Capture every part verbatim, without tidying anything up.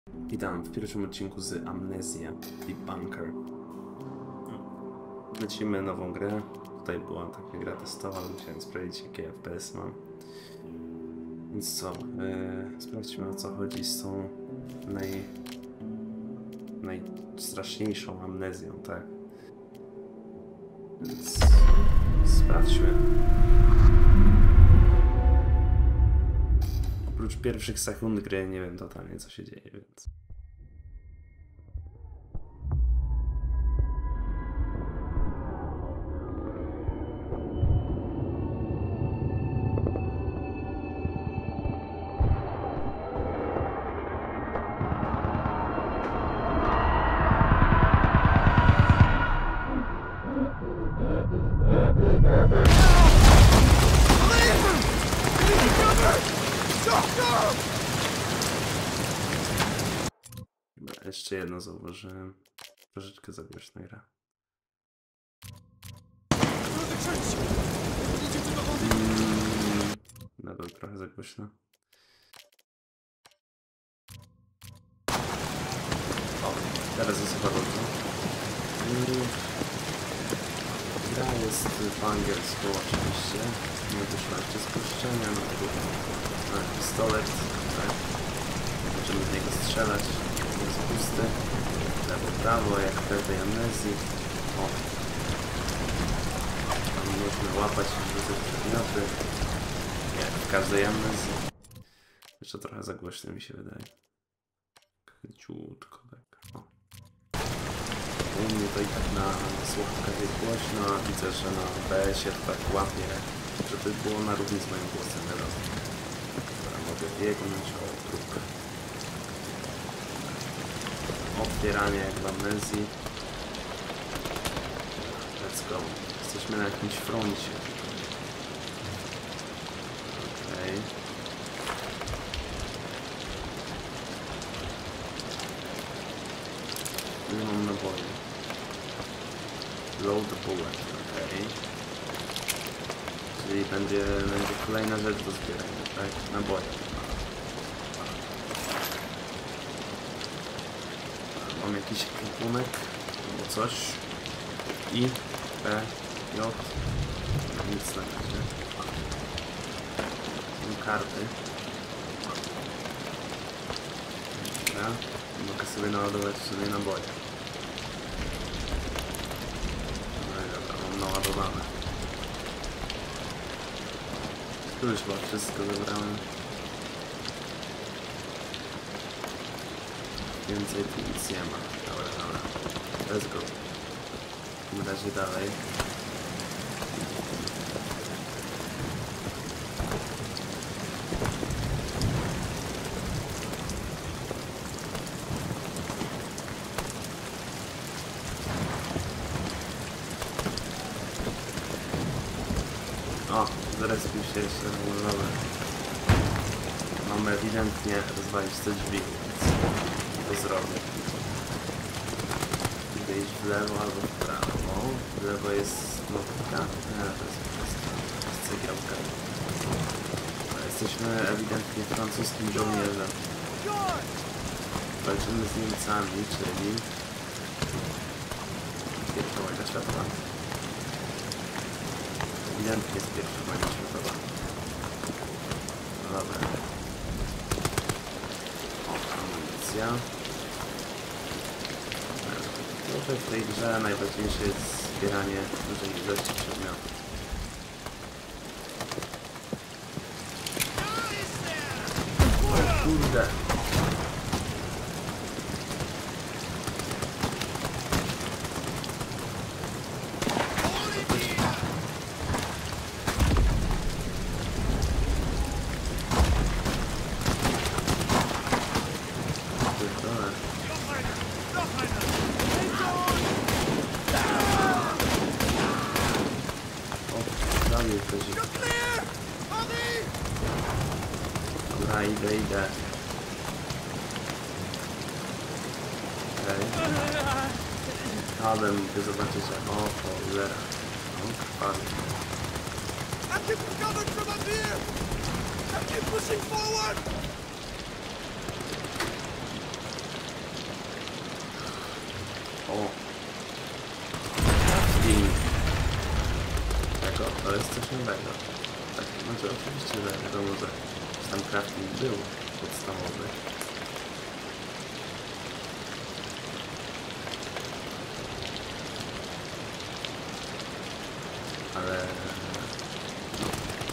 Witam w pierwszym odcinku z Amnesia Debunker. Lecimy nową grę. Tutaj była taka gra testowa, ale musiałem sprawdzić, jakie F P S mam. Więc co, yy, sprawdźmy, o co chodzi z tą naj... najstraszniejszą amnezją, tak? Więc sprawdźmy. Oprócz pierwszych sekund gry nie wiem totalnie, co się dzieje, więc... Jeszcze jedno zauważyłem. Troszeczkę za głośno gra. Mm, nadal trochę za głośno. O, teraz jest chyba dobrze. Mm, gra jest po angielsku oczywiście. Nie wyszła jeszcze spuszczenia, no tu na pistolet, tak. Możemy z niego strzelać. Jest pusty, lewo, prawo, jak w każdej amnezji. O. Tam można łapać i rzucać przedmioty, jak w każdej amnezji. Jeszcze trochę za głośno mi się wydaje. Ciutko tak. O. U mnie to i tak na słuchawkach jest głośno, a widzę, że na B S ie to tak łapie, żeby było na równi z moim głosem, wiadomo. Dobra, mogę biegnąć o trupkę. Otwieranie jak w amnezji. Let's go. Jesteśmy na jakimś froncie. Okej. Okay. Nie mam naboju. Load the bullet. Okej. Okay. Czyli będzie, będzie kolejna rzecz do zbierania, tak? Naboje. Mam jakiś ekwipunek albo coś. I, P, J. Nic na razie. Są karty. Dobra. Mogę sobie naładować sobie naboje. No i dobra, mam naładowane. Tu już chyba wszystko zebrałem. Więcej tu nic nie ma. Dobra, dobra. Let's go. W razie dalej. O, zrespił się jeszcze. No dobra. Mamy ewidentnie rozwalić te drzwi, więc to zrobię. Idę iść w lewo albo w prawo. W lewo jest notka. Nie, to jest po prostu cegiełka. Jesteśmy ewidentnie francuskim żołnierzem. Walczymy z Niemcami, czyli pierwsza wojna światowa. Ewidentnie jest pierwsza wojna światowa. No dobra. O, amunicja. Może w tej grze najważniejsze jest zbieranie dużej ilości przedmiotów. O kurde! Dobra, idę, idę. Okej. Okay. Ale mogę zobaczyć, że... O, cholera. O, krwawi. O! Crafting! Tego, to jest coś nowego. Tak, znaczy oczywiście, że wiadomo, że tam crafting był podstawowy. Ale... No.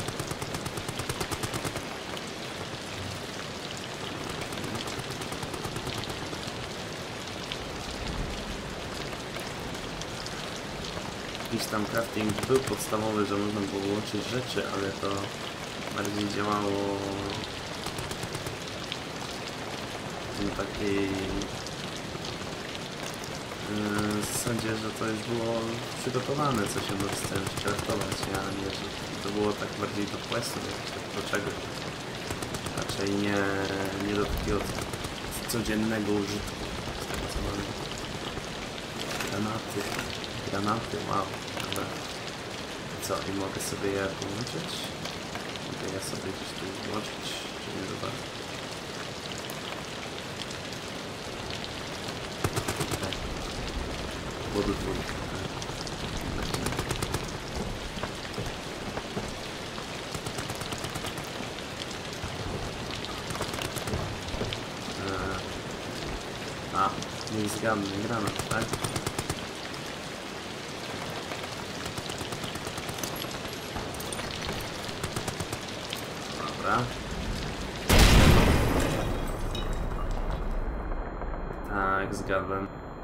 Jakiś tam crafting był podstawowy, że można było łączyć rzeczy, ale to bardziej działało w takiej w zasadzie, że to już było przygotowane, co się może z tym craftować, a nie, że to było tak bardziej do questów, do czegoś. Raczej nie, nie do takiego codziennego użytku. Z tego co mamy. Granaty. Granaty, wow. Dobra. Co, i mogę sobie je połączyć? Mogę je sobie gdzieś tu włączyć, czy nie zobaczę. Pod dwójkę. A, niech zgadnę, granat, tak? Dobra. Tak, zgadłem.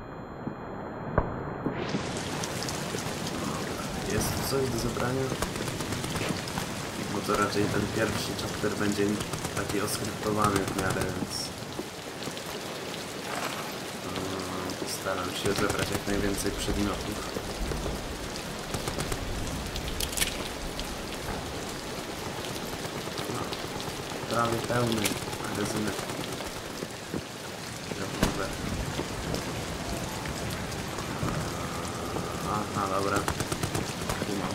Jest tu coś do zebrania? Bo to raczej ten pierwszy chapter będzie taki oskryptowany w miarę, więc postaram się zebrać jak najwięcej przedmiotów. No, prawie pełny magazynek. Aha, dobra. Tu mam.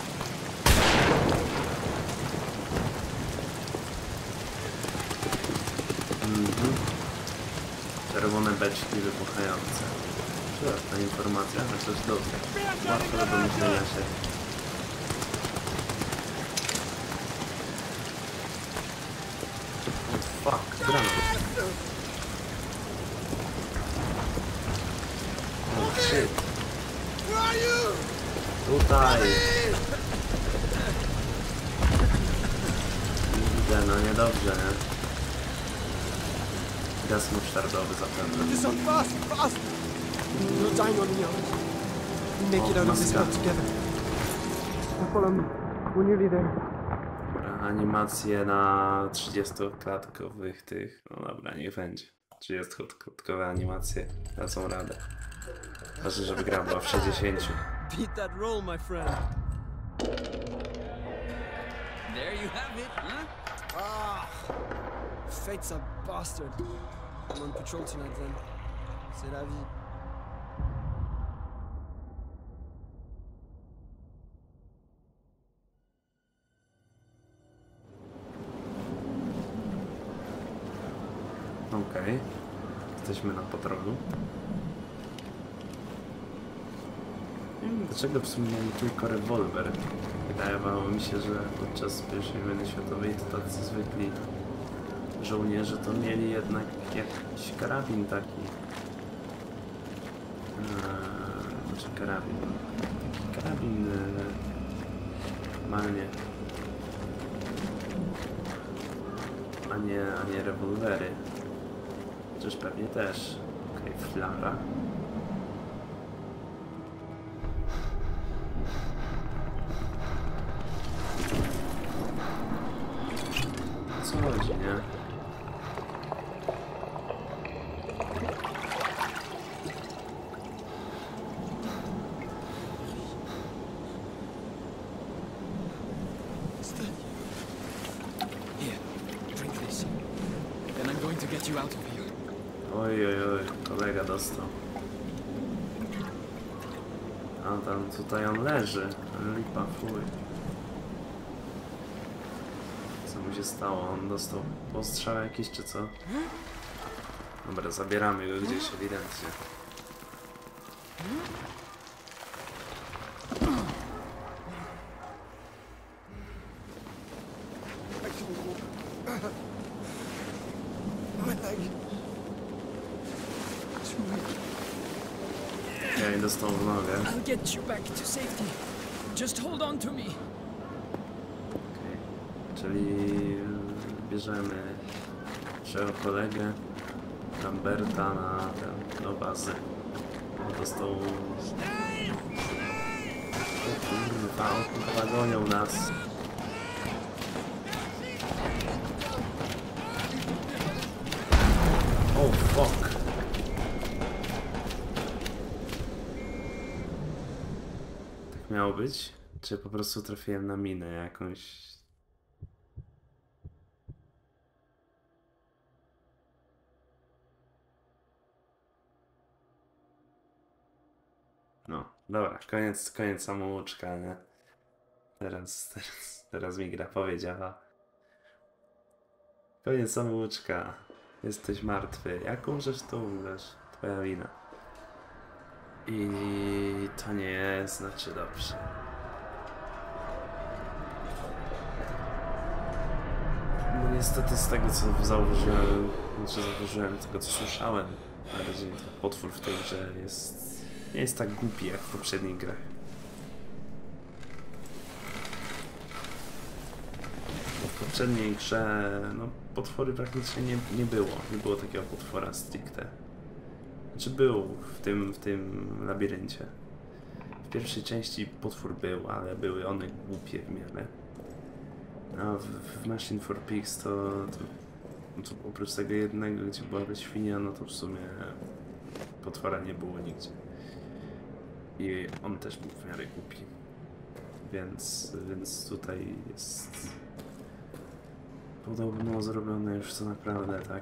Mhm. Czerwone beczki wybuchające. Przydatna informacja, na coś dobrze. Łatwo do myślenia się. Oh fuck, granat. Oh shit. Tutaj! Widzę, no niedobrze, nie? Gaz musztardowy zapewne. O, maska. Dobra, animacje na trzydziestoklatkowych tych... No dobra, niech będzie. trzydziestoklatkowe animacje dadzą radę. Ważne, żeby gra była w sześćdziesięciu. Beat that roll, my friend. There you have it, huh? Ah, fate's a bastard. I'm on patrol tonight, then. C'est la vie. Okej. Okay. Jesteśmy na patrolu. Dlaczego w sumie mam tylko rewolwer? Wydawało mi się, że podczas pierwszej wojny światowej to tacy zwykli żołnierze to mieli jednak jakiś karabin taki. Eee, znaczy karabin. Taki karabin e, normalnie. A nie, a nie rewolwery. Chociaż pewnie też. Okej, okay, flara. Co chodzi, nie? Oj, oj, oj, kolega dostał. A tam tutaj on leży. Lipa, fuj. Co mu się stało? On dostał postrzał jakiś, czy co? Dobra, zabieramy go gdzieś ewidentnie. Ja nie dostał w nogę. I'll get you back to safety. Just hold on to me. Okay. Czyli bierzemy naszego kolegę Lamberta na ten, do bazy. Dostał... O kurwa, chyba gonią nas. Oh fuck. Tak miało być? Czy po prostu trafiłem na minę jakąś? No, dobra, koniec, koniec samouczka, nie? Teraz, teraz, teraz mi gra powiedziała. Koniec samouczka. Jesteś martwy. Jak umrzesz, to umrzesz. Twoja wina. I to nie jest, znaczy dobrze. No niestety z tego, co zauważyłem, znaczy zauważyłem, tego, co słyszałem, na razie potwór w tej grze jest... nie jest tak głupi jak w poprzednich grach. Bo w poprzedniej grze, no, potwory praktycznie nie, nie było. Nie było takiego potwora stricte. Znaczy był w tym, w tym labiryncie. W pierwszej części potwór był, ale były one głupie w miarę. A w, w Machine for Pigs to, to, to oprócz tego jednego, gdzie była świnia, no to w sumie potwora nie było nigdzie. I on też był w miarę głupi. Więc, więc tutaj jest podobno zrobione już co naprawdę tak,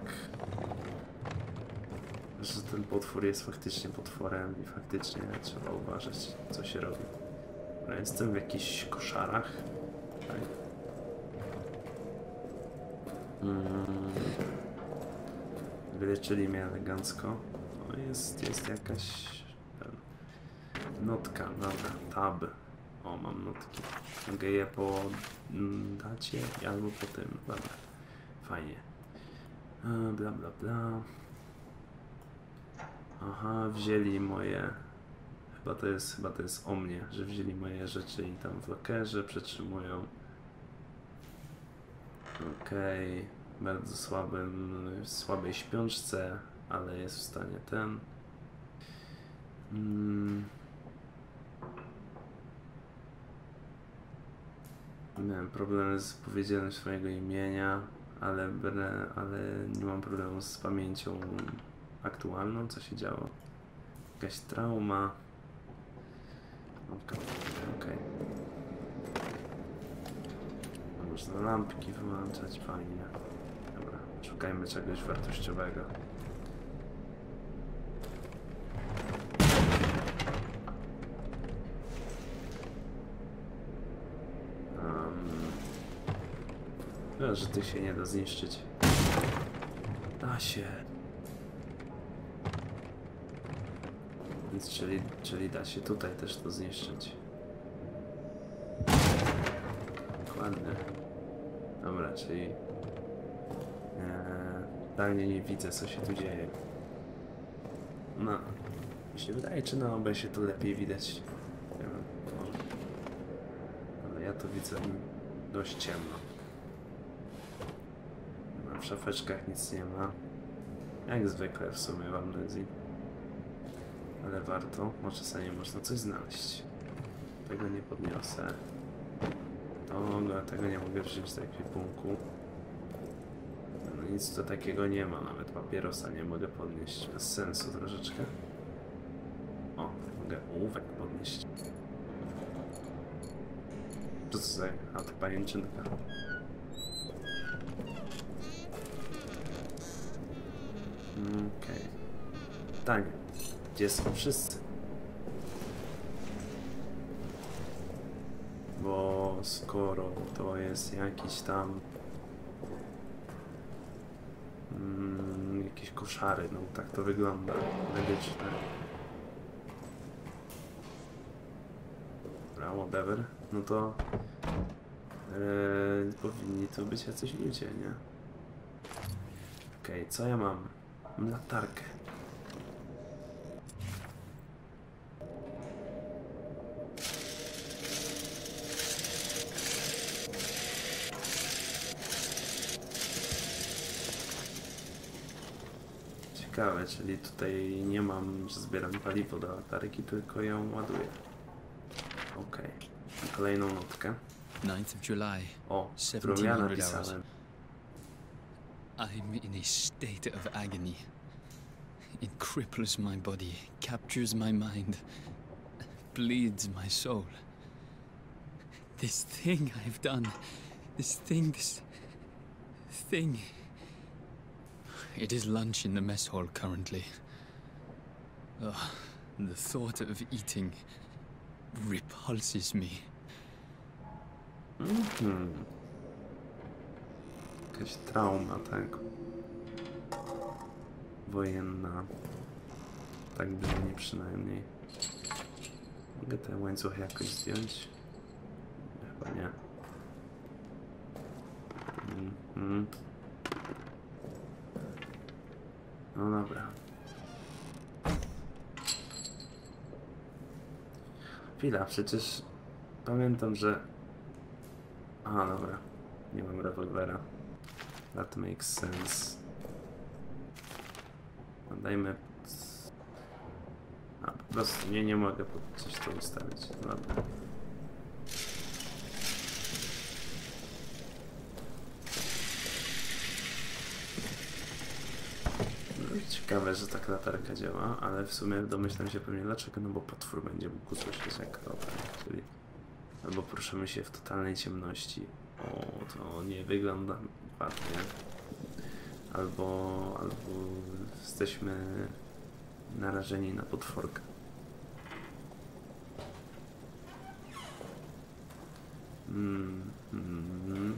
że ten potwór jest faktycznie potworem i faktycznie trzeba uważać, co się robi. Ja jestem w jakichś koszarach. Tak. Mm. Wyleczyli mnie elegancko. No jest, jest jakaś notka, dobra, tab. O, mam notki. Mogę je po dacie albo po tym. Dobra, fajnie. Bla bla bla. Aha, wzięli moje... Chyba to jest, chyba to jest o mnie, że wzięli moje rzeczy i tam w lokerze przetrzymują. Okej, okay. Bardzo słabym, słabej śpiączce, ale jest w stanie ten. Hmm. Miałem problemy z powiedzianiem swojego imienia, ale, ale nie mam problemu z pamięcią aktualną, co się działo. Jakaś trauma. Okej. Okay. Można lampki wyłączać, fajnie. Dobra, szukajmy czegoś wartościowego. Um, że tych się nie da zniszczyć. Da się. Więc czyli, czyli da się tutaj też to zniszczyć. Dokładnie. Dobra, czyli eee, dalej nie widzę, co się tu dzieje. No, mi się wydaje, czy na obie się to lepiej widać. Nie wiem, może. Ale ja to widzę dość ciemno. No, w szafeczkach nic nie ma. Jak zwykle w sumie w Amnezji. Ale warto, może czasami można coś znaleźć. Tego nie podniosę. To, tego nie mogę wziąć do ekwipunku. No nic to takiego nie ma, nawet papierosa nie mogę podnieść. Bez sensu troszeczkę. O, mogę ołówek podnieść. Co to za... A, to pajęczynka. Okej. Okay. Pytanie. Gdzie są wszyscy? Bo skoro to jest jakiś tam mm, jakieś koszary, no tak to wygląda medyczne. dobra, whatever. No to yy, powinni tu być jacyś ludzie, nie? Okej, okay, co ja mam? Mam latarkę. Ciekawe, czyli tutaj nie mam, że zbieram paliwo do latarki, tylko ją ładuję. Okej. Okay. Kolejną notkę. ninth of July, O, którą ja napisałem. I'm in a state of agony. It cripples my body, captures my mind, bleeds my soul. This thing I've done, this thing, this thing. It is lunch in the mess hall currently. Ugh, the thought of eating repulses me. Mhm. Jakaś trauma, tak? Wojenna. Tak brzmi przynajmniej. Mogę ten łańcuch jakoś zdjąć? Chyba nie. Mhm. No dobra. Chwila, przecież pamiętam, że... Aha, dobra. Nie mam rewolwera. That makes sense. No dajmy... A, po prostu nie, nie mogę pod coś to ustawić. Dobra. Ciekawe, że tak latarka działa, ale w sumie domyślam się pewnie dlaczego, no bo potwór będzie mógł usłyszeć jak dobra, czyli albo poruszamy się w totalnej ciemności, o, to nie wygląda ładnie, albo, albo jesteśmy narażeni na potworkę. Mm, mm.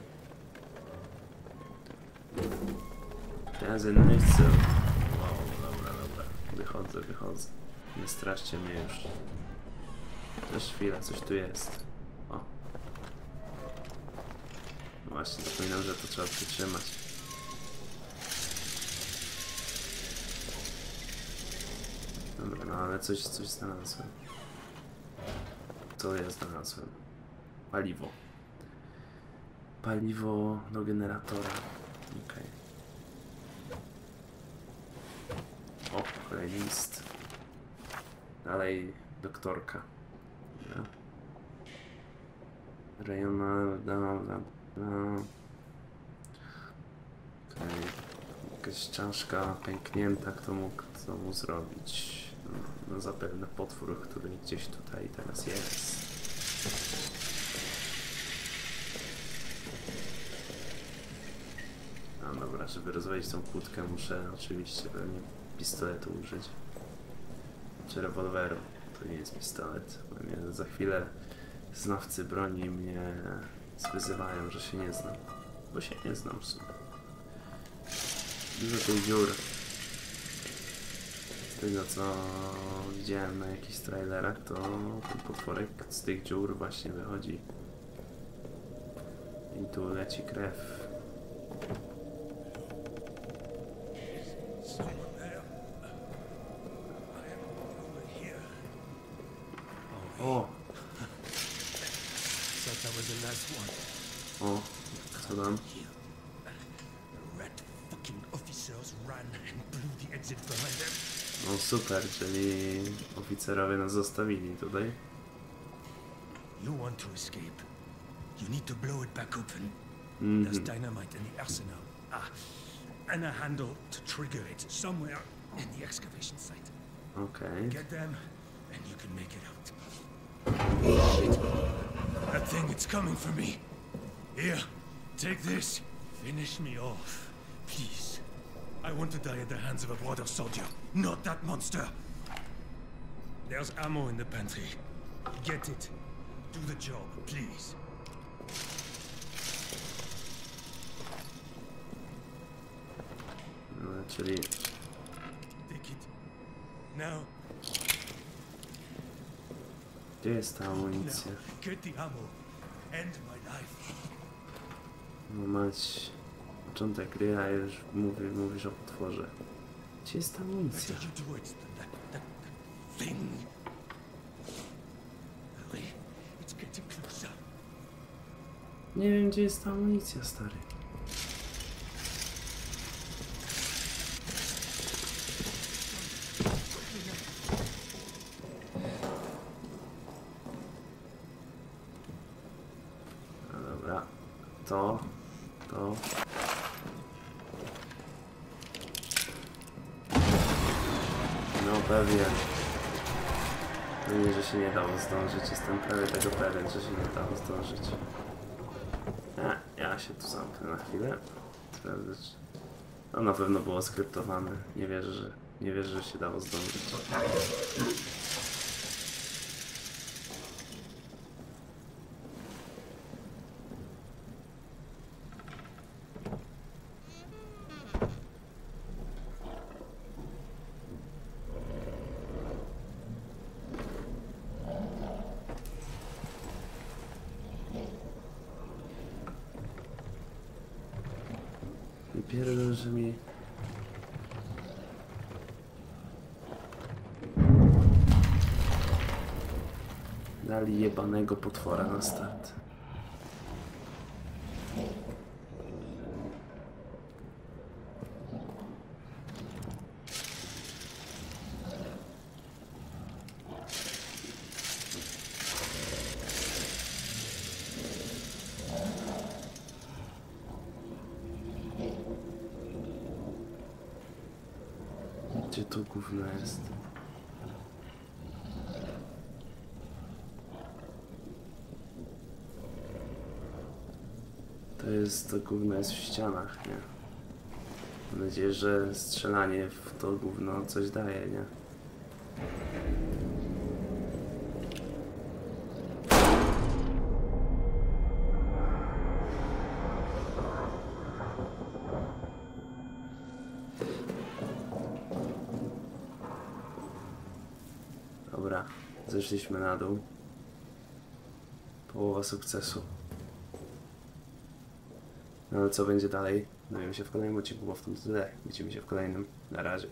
Teraz nie chcę. Wow, dobra, dobra. Wychodzę, wychodzę. Nie straszcie mnie już. Też chwila, coś tu jest. O. Właśnie, zapominam, że to trzeba przytrzymać. Dobra, no ale coś, coś znalazłem. Co ja znalazłem? Paliwo. Paliwo do generatora. Okej. Okay. O, kolejny list. Dalej doktorka. Ja. Rejona, da, da, da. Okay. Jakaś czaszka pęknięta, kto mógł to mu zrobić? No, no zapewne potwór, który gdzieś tutaj teraz jest. No dobra, żeby rozwalić tą kłódkę, muszę oczywiście pewnie pistoletu użyć. Czy rewolweru. To nie jest pistolet. Bo mnie za chwilę znawcy broni mnie wyzywają, że się nie znam. Bo się nie znam w sumie. Dużo tych dziur. Z tego co widziałem na jakichś trailerach, to ten potworek z tych dziur właśnie wychodzi. I tu leci krew. O! O, co tam? No super, czyli oficerowie nas zostawili tutaj. You want to escape? You need to blow it back open. Mm-hmm. There's dynamite in the arsenal. Ah, and a handle to trigger it somewhere in the excavation site. Okay. Get them, and you can make it out. That thing, it's coming for me. Here, take this. Finish me off, please. I want to die at the hands of a border soldier, not that monster. There's ammo in the pantry. Get it. Do the job, please. No, czyli... Take it. Now. Gdzie jest ta amunicja? Now, get the ammo. End my life. No mać. Początek gry, a już mówi, mówisz o potworze. Gdzie jest ta amunicja? Better you do it than that, that, that thing. Hurry. It's getting closer. Nie wiem, gdzie jest ta amunicja, stary. No dobra. To. To. No pewnie. Pewnie, że się nie dało zdążyć. Jestem prawie tego pewien, że się nie dało zdążyć. A, ja się tu zamknę na chwilę. Sprawdzę, czy... No na pewno było skryptowane. Nie wierzę, że, nie wierzę, że się dało zdążyć. Nie pierdol, że mi... Dali jebanego potwora na start. Gdzie to gówno jest? To jest, to gówno jest w ścianach, nie? Mam nadzieję, że strzelanie w to gówno coś daje, nie? Dobra, zeszliśmy na dół. Połowa sukcesu. No ale co będzie dalej? Dowiemy się w kolejnym odcinku, bo w tym tyle. Widzimy się w kolejnym. Na razie.